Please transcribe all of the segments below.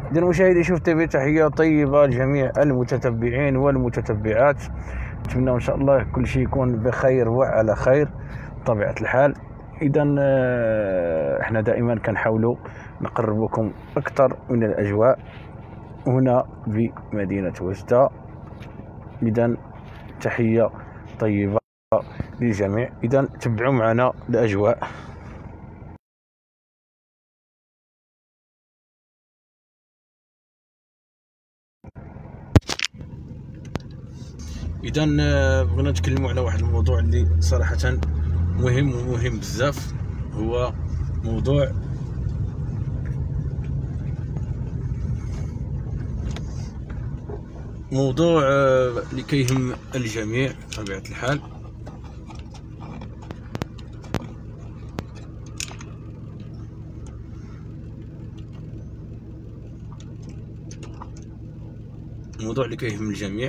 إذا مشاهدي شوف تي في، تحية طيبة لجميع المتتبعين والمتتبعات. نتمنى إن شاء الله كل شيء يكون بخير وعلى خير بطبيعة الحال. إذا احنا دائما كنحاولوا نقربكم أكثر من الأجواء هنا بمدينة وجدة. إذا تحية طيبة للجميع. إذا تبعوا معنا الأجواء. إذا بغينا نتكلموا على واحد الموضوع اللي صراحة مهم ومهم بزاف، هو موضوع اللي كيهم الجميع بطبيعة الحال. الموضوع اللي كيهم الجميع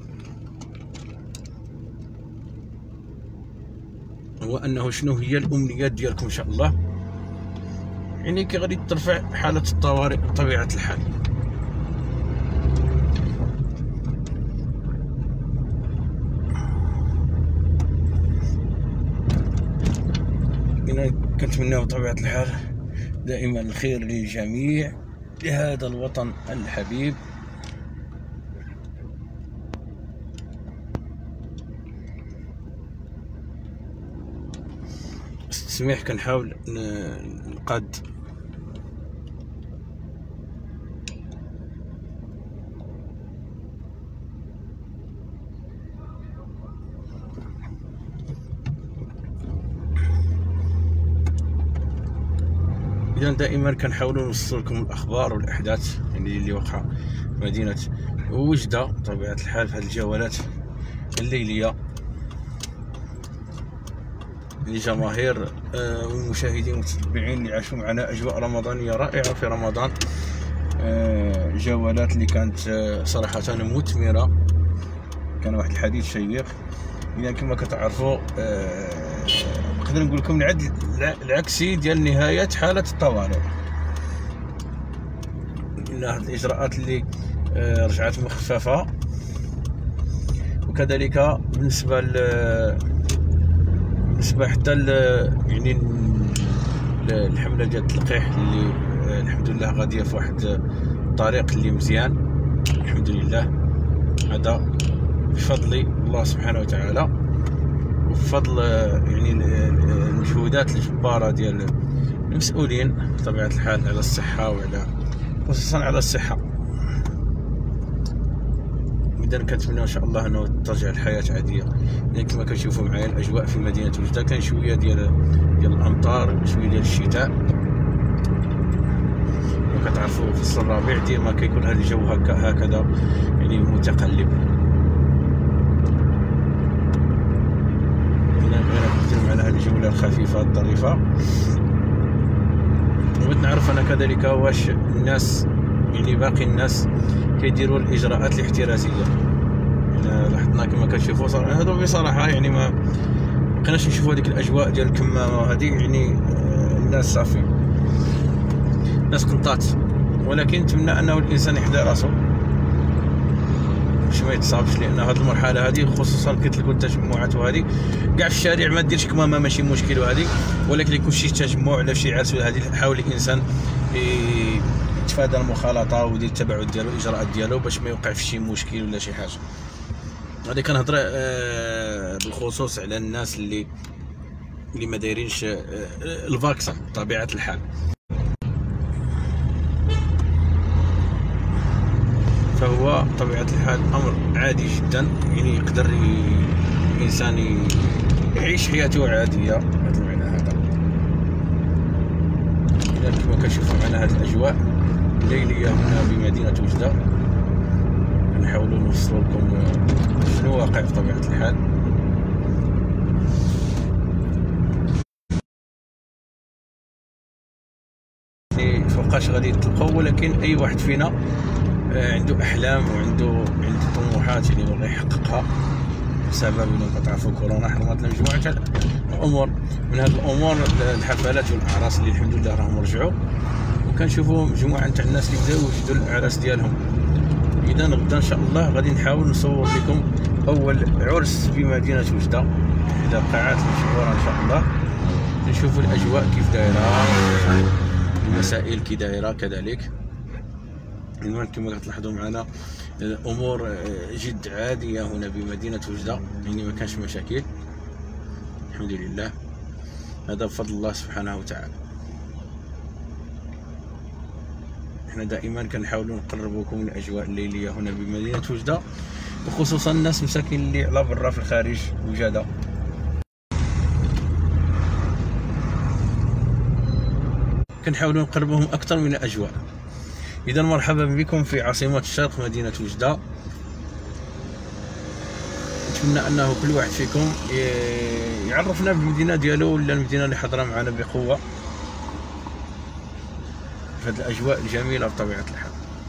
هو انه شنو هي الامنيات ديالكم ان شاء الله، يعني كي غادي ترفع حالة الطوارئ بطبيعة الحال. هنا كنتمناو بطبيعة الحال دائما الخير للجميع لهذا الوطن الحبيب. سميح كنحاول نقاد إذا دائما كنحاولوا نوصل لكم الاخبار والاحداث يعني اللي وقع في مدينة وجدة بطبيعة الحال في هذه الجولات الليلية لجماهير والمشاهدين والمتابعين اللي عاشوا معنا اجواء رمضانيه رائعه في رمضان. جولات اللي كانت صراحه مثمره، كان واحد الحديث شيق. اذا كما كتعرفوا نقدر نقول لكم العكسي ديال نهايه حاله الطوارئ، ان هذه الاجراءات اللي رجعت مخففه. وكذلك بالنسبه حتى يعني الحمله ديال التلقيح اللي الحمد لله غاديه في واحد الطريق اللي مزيان الحمد لله. هذا بفضل الله سبحانه وتعالى وبفضل يعني المجهودات الجباره ديال المسؤولين بطبيعه الحال على الصحه، وعلى خصوصا على الصحه. إذا كنتمنى ان شاء الله انه ترجع الحياه عاديه. يعني كما كتشوفوا معايا الاجواء في مدينه وجده كان شويه ديال الامطار وشويه ديال الشتاء، وكتعرفوا في فصل الربيع ديما كيكون هذا الجو هكذا يعني متقلب. اذا بغينا نكثر معنا هذه الجوله الخفيفه الظريفه. بغيت نعرف انا كذلك واش الناس يعني باقي الناس كيديروا الاجراءات الاحترازيه. لاحظنا كما كتشوفوا هذو بصراحه يعني ما بقيناش نشوفوا هذيك الاجواء ديال الكمامه وهذه، يعني الناس صافي الناس قنطات. ولكن نتمنى انه الانسان يحضر راسو باش ما يتصابش، لان هذه المرحله هذه خصوصا كتلقوا التجمعات وهذه كاع في الشارع ما ديرش كمامه ماشي مشكل وهذه، ولكن يكون شي تجمع ولا شي عرس ولا هذه حاول الانسان يتفادى المخالطه ويدير التباعد ديالو الاجراءات ديالو باش ما يوقع في شي مشكل ولا شي حاجه. غادي كنهضر بالخصوص على الناس اللي ما دايرينش الفاكسين بطبيعه الحال. فهو بطبيعه الحال امر عادي جدا، يعني يقدر الانسان يعيش حياته عاديه بهذا المعنى هذا. اذا كما كنشوفوا معنا هذه الاجواء الليليه هنا بمدينه وجده، نحاولوا نوصلوا لكم شنو واقع بطبيعه الحال. يعني فوقاش غادي تلقاو، ولكن اي واحد فينا عنده احلام وعنده طموحات يعني بغى يحققها بسبب انه كتعرفوا كورونا حرمت لنا مجموعه الامور. من هذه الامور الحفلات والاعراس اللي الحمد لله راهم رجعوا، كنشوفوا مجموعه تاع الناس اللي بداو يوجدوا الاعراس ديالهم. اذا غدا ان شاء الله غادي نحاول نصور لكم اول عرس في مدينه وجده، اذا القاعات مشهوره ان شاء الله. نشوفوا الاجواء كيف دايره، المسائل كي دايره كذلك. المهم كما كتلاحظوا معنا الامور جد عاديه هنا بمدينه وجده، يعني ما كانش مشاكل الحمد لله، هذا بفضل الله سبحانه وتعالى. احنا دائما كنحاولوا نقربوكم الاجواء الليليه هنا بمدينه وجده، وخصوصا الناس مساكين اللي على برا في الخارج وجده. كنحاولوا نقربوهم اكثر من الاجواء. اذا مرحبا بكم في عاصمه الشرق مدينه وجده. نتمنى انه كل واحد فيكم يعرفنا بالمدينه ديالو ولا المدينه اللي حاضره معنا بقوه في هذه الاجواء الجميله بطبيعه الحال.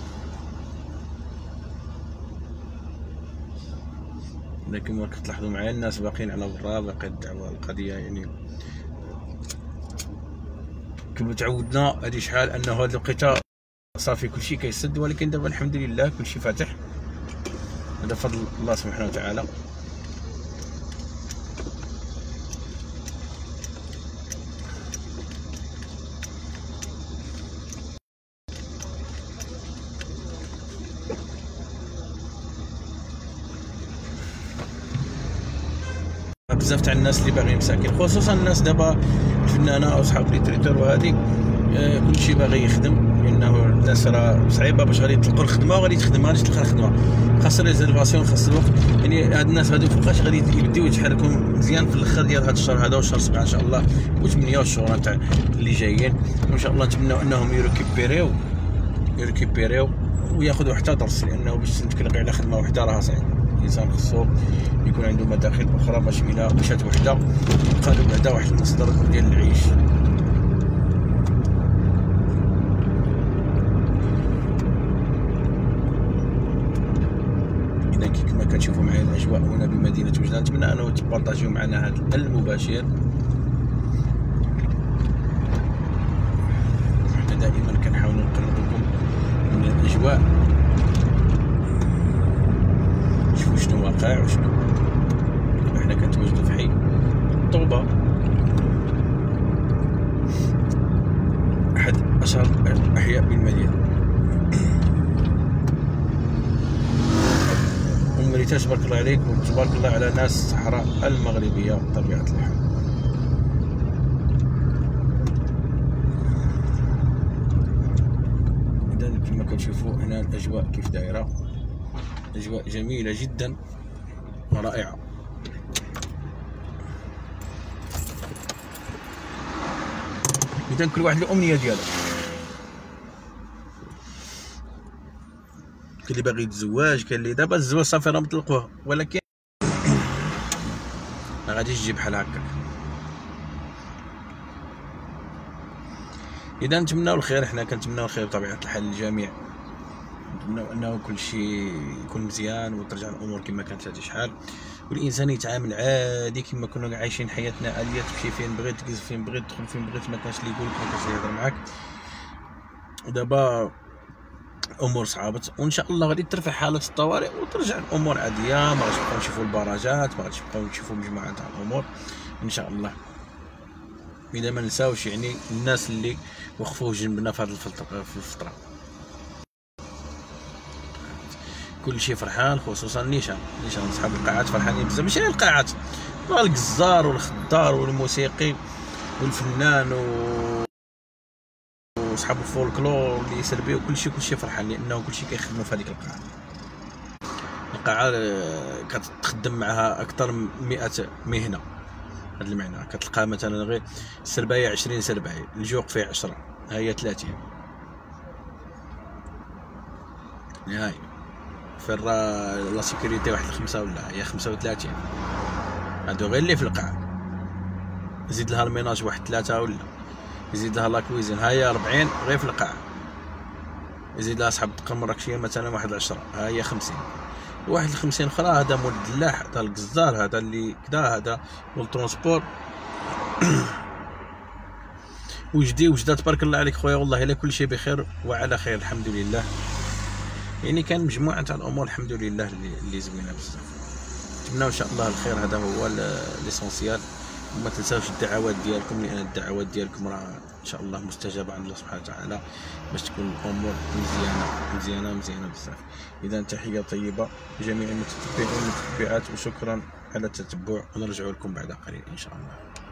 لكن كما كتلاحظوا معايا الناس باقيين على برا، باقي الدعوه القضيه يعني كما تعودنا هذه شحال انه هذه الوقيته صافي كلشي كيسد، ولكن دابا الحمد لله كلشي فاتح، هذا فضل الله سبحانه وتعالى. بزاف تاع الناس اللي باغيين مساكن، خصوصا الناس دابا الفنانه او صحاب لي تريتور وهذه كلشي باغي يخدم، لانه الناس راه صعيبه باش غادي تلقى الخدمه وغادي تخدم، غادي تلقى الخدمه خاص ريزيرفاسيون، خاص الوقت. يعني هاد الناس هادو فوقاش غادي يبداو يتحركوا مزيان في الاخر ديال هاد الشهر هذا وشهر 7 ان شاء الله و8 والشهور تاع اللي جايين، وان شاء الله نتمنوا انهم يريكيبيريو وياخذوا حتى درس، لانه باش نتكل غير على خدمه وحده راه صعيب. الانسان خصو يكون عنده مداخل اخرى باش الى مشات وحده يبقى له بعدا واحد المصدر ديال العيش. اذا كما كتشوفوا معايا الاجواء هنا بمدينه وجده، نتمنى انه تبارطاجيو معنا هذا المباشر. احنا دائما كنحاولوا نقربكم من الاجواء، شوفوا شنو واقع وشنو. احنا كنتواجدوا في حي طوبة، احد اشهر الاحياء بالمدينه. ومريتاش تبارك الله عليك وتبارك الله على ناس الصحراء المغربيه بطبيعه الحال. اذا كما كتشوفوا هنا الاجواء كيف دايره، اجواء جميله جدا ورائعه. اذا كل واحد الامنيه ديالو، كاين اللي باغي يتزوج، كاين اللي دابا الزواج صافي راه مطلقوه، ولكن ما غاديش تجي بحال هكا. اذا نتمناو الخير، حنا كنتمناو الخير بطبيعه الحال للجميع، نتمناو انه كل شيء يكون مزيان وترجع الامور كما كانت هذه شحال، والانسان يتعامل عادي كما كنا عايشين حياتنا عاديه، تمشي فين بغيت، تجلس فين بغيت، تدخل فين بغيت، ما كانش اللي يقولك، ما كانش اللي يهضر معاك. دابا الامور صعابت، وان شاء الله غادي ترفع حاله الطوارئ وترجع الامور عاديه، ما غاديش نبقاو نشوفوا البراجات، ما غاديش نبقاو نشوفوا مجموعه تاع الامور ان شاء الله. اذا ما نساوش يعني الناس اللي وقفوا جنبنا في هذه الفتره، كل شيء فرحان، خصوصا نيشان صحاب القاعات فرحانين بزاف، ماشي القاعات، الجزار والخضار والموسيقي والفنان وصحاب الفولكلور اللي يسربيو، كل شيء فرحان، لانه كل شيء كيخدموا في هذيك القاعه كتخدم معها اكثر من 100 مهنه. هذا المعنى كتلقى مثلا غير السربايه 20 سربايه، الجوق فيه 10، ها هي 30، هاي في لا سيكوريتي واحد 5 ولا هي 35، هادو غير اللي في القاعه. زيد لها الميناج واحد 3 ولا، يزيد لها لا كويزين ها هي 40 غير في القاعه، يزيد لها صحاب الدقه المراكشيه مثلا واحد 10، ها هي 50، واحد 50 اخرى هذا مول الدلاح، هذا الجزار، هذا اللي كدا، هذا مول الترونسبور. وجدة تبارك الله عليك خويا، والله الا كل شيء بخير وعلى خير الحمد لله. يعني كان مجموعه تاع الامور الحمد لله اللي زوينه بزاف. نتمنى ان شاء الله الخير، هذا هو ليسونسيال. وما تنساوش الدعوات ديالكم، لان الدعوات ديالكم راه ان شاء الله مستجابه عند الله سبحانه وتعالى، باش تكون الامور مزيانه بزاف. اذا تحيه طيبه لجميع المتتبعين والمتتبعات، وشكرا على التتبع، ونرجع لكم بعد قليل ان شاء الله.